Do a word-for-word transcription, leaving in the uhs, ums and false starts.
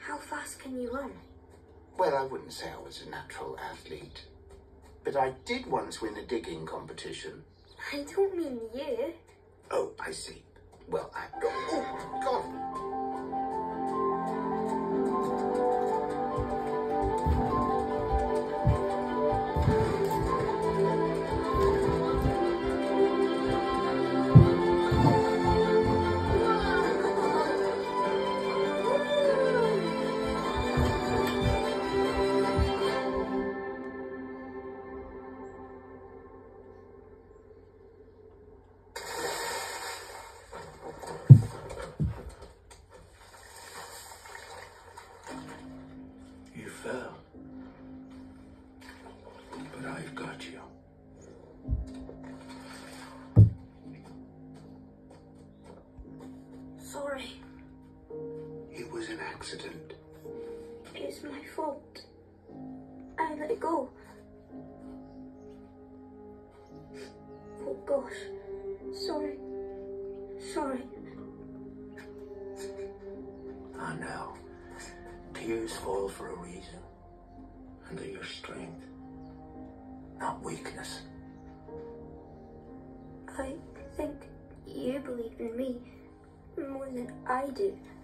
How fast can you run? Well, I wouldn't say I was a natural athlete, but I did once win a digging competition. I don't mean you. Oh, I see. Well, I... Oh, God! You fell. But I've got you. Sorry. It was an accident. It's my fault. I let it go. Oh gosh. Sorry. Sorry. I know. Tears fall for a reason. And they're your strength, not weakness. I think you believe in me more than I do.